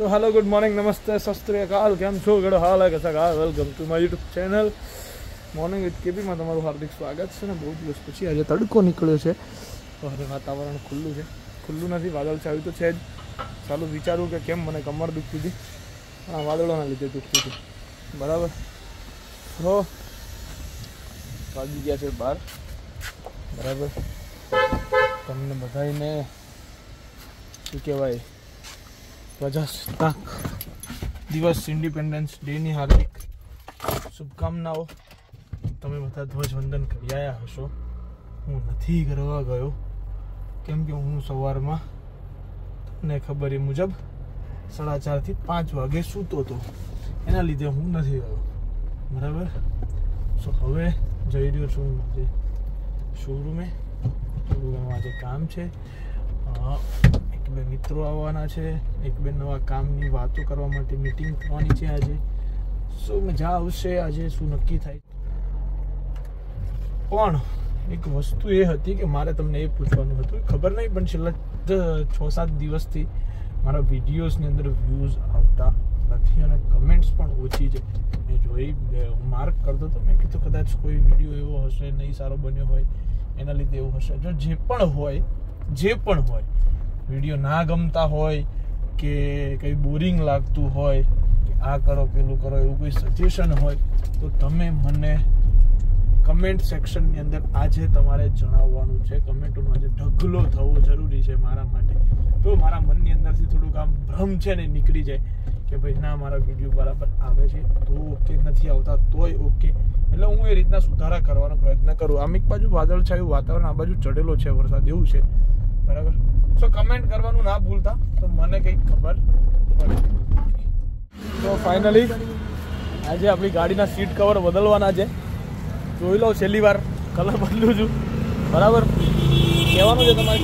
तो hello good morning नमस्ते सत श्री अकाल केम छो केड़ो हाल है कैसा हाल welcome to my YouTube channel morning with KB में तमाરું हार्दिक स्वागत है। बहुत दिवस पछी आज तड़को निकळ्यो छे तो हरे वातावरण खुल्लू है खुल्लू नहीं वादळ छायु तो है चालू विचारूँ कि केम मने कमर दुखती थी आ वादळोना लीधे दुखती थी बराबर। तो वागी गया छे 12 बराबर। तमने बधाईने शुं कहेवाय प्रजासत्ताक दिवस इंडिपेन्डन्स डे नी हार्दिक शुभकामनाओं। तमे बधा ध्वजवंदन करी आया हशो। हूँ नथी करवा गयो केम के हूँ सवारमां तमने खबर ए मुजब 4:30 થી 5 वागे सूतो तो एना लीधे हूँ नथी गयो बराबर। सो हवे जई रह्यो छुं शोरूमे थोडुं आज काम छे एक बे मित्रों आववाना छे एक बे नवा कामनी वातो करवा माटे मीटिंग थवानी छे आजे। सो मजा आवशे आजे शुं नक्की थाय पण एक वस्तु ए हती के मारे तमने ए पूछवानुं हतुं खबर नहीं पण छेल्ला 6-7 दिवसथी मारा विडियोज ની અંદર व्यूज આવતા નથી અને કમેન્ટ્સ પણ ઓછી છે। મેં જોઈ માર્ક કરતો તો મેં કીધું કદાચ કોઈ વિડિયો એવો હશે નહીં સારો બન્યો હોય એના લીધે એવું હશે। જો જે પણ હોય વિડિયો ના ગમતા હોય કે કઈ બોરિંગ લાગતું હોય કે આ કરો પેલું કરો એવું કોઈ સજેશન હોય તો તમે મને कमेंट सेक्शन ની અંદર આજે તમારે જણાવવાનું છે। કમેન્ટોનો આજે ઢગલો થવો જરૂરી છે મારા માટે તો મારા મનની અંદરથી થોડું કામ ભ્રમ છે ને નીકળી જાય કે ભાઈ ના મારા વિડિયો બરાબર આવે છે તો ઓકે નથી આવતા તોય ઓકે એટલે હું એ રીતના સુધારા કરવાનો પ્રયત્ન કરું। આમ એક બાજુ વાદળછાયું વાતાવરણ આ બાજુ ચડેલો છે વરસાદ એવું છે બરાબર। સો કમેન્ટ કરવાનું ના ભૂલતા તો મને કંઈક ખબર પડે। તો ફાઇનલી આજે આપણી ગાડીના સીટ કવર બદલવાના છે। જોઈ લો છેલ્લી વાર કલર બદલું છું બરાબર। કહેવાનું છે તમારે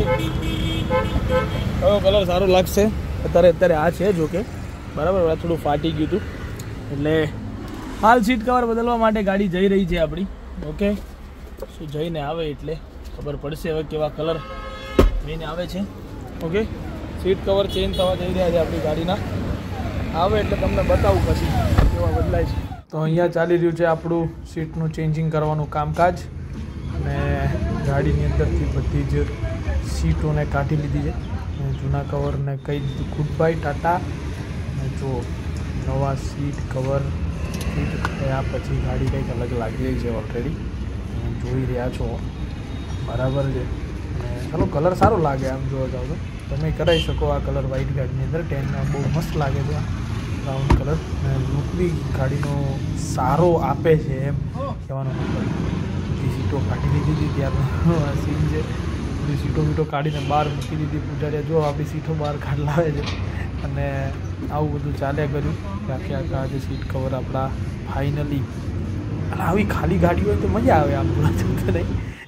કયો કલર સારો લાગશે અત્યારે આ છે જો કે બરાબર થોડું ફાટી ગયું હતું એટલે હાલ સીટ કવર બદલવા માટે ગાડી જઈ રહી છે આપણી ઓકે। શું જઈને આવે એટલે ખબર પડશે હવે કેવા કલર લઈને આવે છે ઓકે। સીટ કવર ચેન્જ થવા જઈ રહ્યા છે આપણી ગાડીના આવે એટલે તમને બતાવું પછી કેવા બદલાય છે। તો અહીંયા ચાલી રહ્યું છે આપણું સીટનું ચેન્જિંગ કરવાનું કામકાજ અને ગાડીની અંદરથી બધી જ સીટોને કાઢી લીધી છે જૂના કવરને કહી દીધું ગુડ બાય ટાટા। અને જો નવા સીટ કવર ફિટ થયા પછી ગાડી કંઈક અલગ લાગી રહી છે ઓલરેડી જોઈ રહ્યા છો બરાબર છે। અને ચાલો કલર સારો લાગે આમ જોવા જાવ તો તમે કરાવી શકો આ કલર વ્હાઇટ ગાડીની અંદર 10 બહુ મસ્ત લાગે છે ब्राउन कलर लुक भी गाड़ी सारो आपे छे एम कहेवानो मतलब बधी सीटो काढी लीधी थी त्यार सीन है बधी सीटो वीटो काढीने बहार मूकी दीधी पूजारिया जो आपणी सीटो बहार काढ लावे छे अने आवुं बधुं चाल्या कर्युं आखे आखा आज सीट कवर आपणा फाइनली આવી ખાલી ગાડી હોય તો મજા આવે આમ જોવા જતો નહીં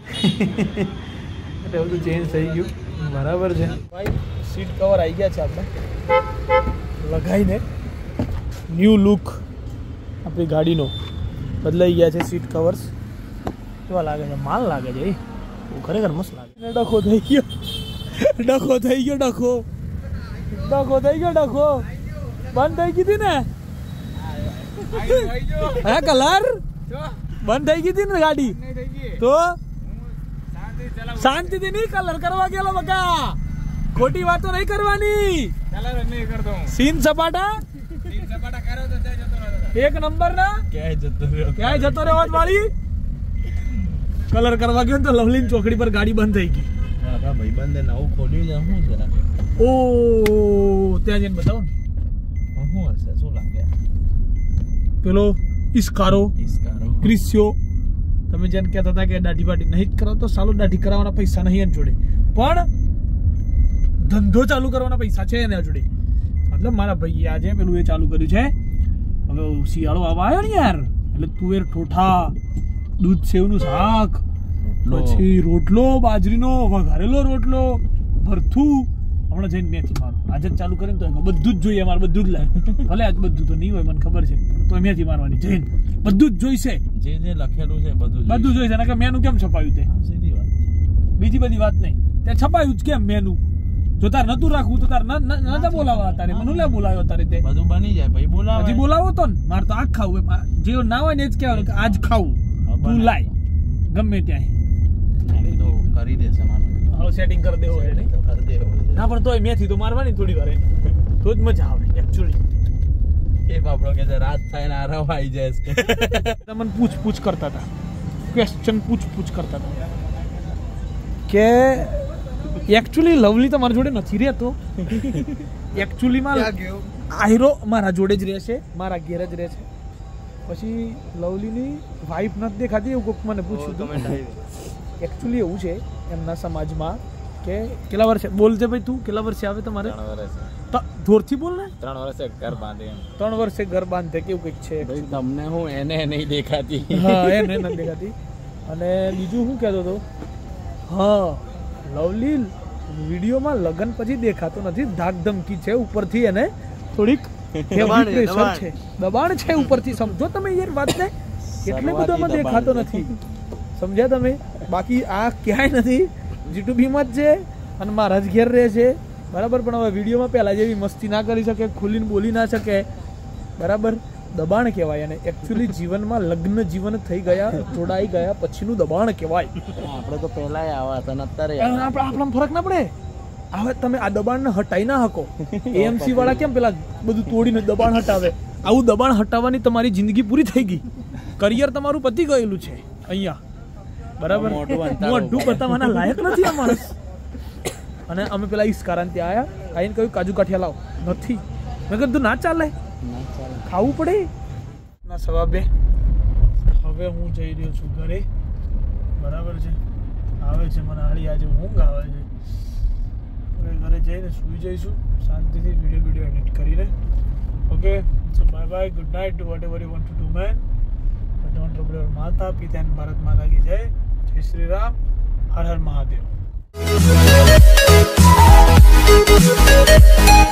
એટલે બધું ચેન્જ થઈ ગયું બરાબર છે ભાઈ। सीट कवर આવી ગયા છે આપણે લગાઈને न्यू लुक अपनी गाड़ी नो बदलाई गया है। सीट कवर्स केवा लागे छे माल लागे छे वो खरेखर मस्त लागे। डखो થઈ ગયો બંધ થઈ ગઈ હતી ને હે કલર બંધ થઈ ગઈ હતી ને ગાડી તો શાંતિથી નહીં કલર કરવા ગયેલો બકા ખોટી વાતો નહીં કરવાની કલર નહીં કરતો સીન સપાટા एक नंबर ना क्या जतो रे વાત વાળી કલર કરવા ગયો તો લવલીન ચોકડી પર ગાડી બંધ થઈ ગઈ હા ભાઈ બંધ નવું ખોલ્યું છે હું જરા ઓ ત્યાં જઈને બતાવો ને હું હશે શું લાગે પેલો ઇસ્કારો ક્રિસ્યો તમે જેન કહેતા હતા કે દાઢી બાડી નહીં કરાવ તો સાલો દાઢી કરાવવાના પૈસા નહીં એન જોડે પણ ધંધો ચાલુ કરવાના પૈસા છે એના જોડે मतलब मारा भाई आज पेलू ए चालू कर्यु छे हवे शियाळो आवा आयो ने यार એટલે તુવેર ઠોઠા दूध सेवનું શાક પછી રોટલો બાજરીનો વઘારેલો રોટલો ભરથું હમણાં જઈને મેથી મારો આજે ચાલુ કરીને તો બધું જ જોઈએ મારે બધું જ લાય ભલે આજ બધું તો નહીં હોય મને ખબર છે તો મેથી મારવાની જઈને બધું જ જોઈશે જે જે લખેલું છે બધું જોઈશે નકર મેનુ કેમ છપાયું તે સીધી વાત બીજી બધી વાત નહીં તે છપાયું જ કેમ મેનુ જો તાર નતું રાખવું તો તાર નતા બોલાવા તારે મને લે બોલાવ્યો તારે તે બધું બની જાય ભાઈ બોલાવે હજી બોલાવો તો ને મારે તો આ ખાવું જે ના હોય ને જ કહેવાનું કે આજ ખાવું તું લાય ગમે ત્યાં તો કરી દેશે મારું હાલો સેટિંગ કરી દેવો છે નહીં કરી દેવો ના પણ તોય મેથી તો મારવાની થોડી વાર તો જ મજા આવે એકચ્યુઅલી એ બાપડો કે રાત થાય ને આરામ આવી જાય છે મને પૂછ કરતા હતા ક્વેશ્ચન પૂછ કરતા હતા કે એકચ્યુઅલી લવલી તો મારા જોડે નથી રહેતો એકચ્યુઅલી માં આયરો મારા જોડે જ રહે છે મારા ઘેર જ રહે છે પછી લવલીની વાઈફ નથી દેખાતી એવું કોઈક મને પૂછ્યું હતું એકચ્યુઅલી એવું છે એમના સમાજમાં કે કેટલા વર્ષે બોલજે ભાઈ તું કેટલા વર્ષે આવે તમારે 3 વર્ષ જોરથી બોલ ને 3 વર્ષે ઘર બાંધે 3 વર્ષે ઘર બાંધે કેવું કંઈક છે ભાઈ તમને હું એને નહીં દેખાતી હા એને નથી દેખાતી અને બીજું શું કહેતો હતો હા લવલી વિડીયોમાં લગન પછી દેખાતો નથી ધાક ધમકી છે ઉપરથી એને થોડીક દબાણ છે ઉપરથી સમજો તમે યાર વાત ને એટલે બધોમાં દેખાતો નથી સમજ્યા તમે બાકી આ ક્યાંય નથી G2B માં જ છે અને મારા જ ઘેર રહે છે બરાબર પણ હવે વિડીયોમાં પહેલા જેવી મસ્તી ના કરી શકે ખુલીને બોલી ના શકે બરાબર દબાણ કહેવાય અને એકચ્યુઅલી જીવનમાં લગ્ન જીવન થઈ ગયા જોડાઈ ગયા પછીનું દબાણ કહેવાય આપણે તો પહેલા આવા હતા અત્યારે આપણા ફરક ના પડે હવે તમે આ દબાણને હટાઈ ના શકો AMC વાળા કેમ પેલા બધું તોડીને દબાણ હટાવે આવું દબાણ હટાવવાની તમારી જિંદગી પૂરી થઈ ગઈ કરિયર તમારું પતી ગયેલું છે અહીંયા બરાબર મોઢું બતાવવાના લાયક નથી આ માણસ અને અમે પેલા ઈસ્કારાન ત્યાં આયા આવીને કહ્યું કાજુ કાઠિયા લાવ નથી મેં કીધું ના ચાલે ખાવું પડે ના સવાબે હવે હું જઈ રહ્યો છું ઘરે બરાબર છે આવે છે મને હાળી આજે ઊંઘ આવે છે હવે ઘરે જઈને સૂઈ જઈશું શાંતિથી વિડીયો એડિટ કરીને okay so bye bye good night to whatever you want to do man don't trouble your માતા પિતા એન્ડ ભારત માતા કી જય જય શ્રી રામ હર હર મહાદેવ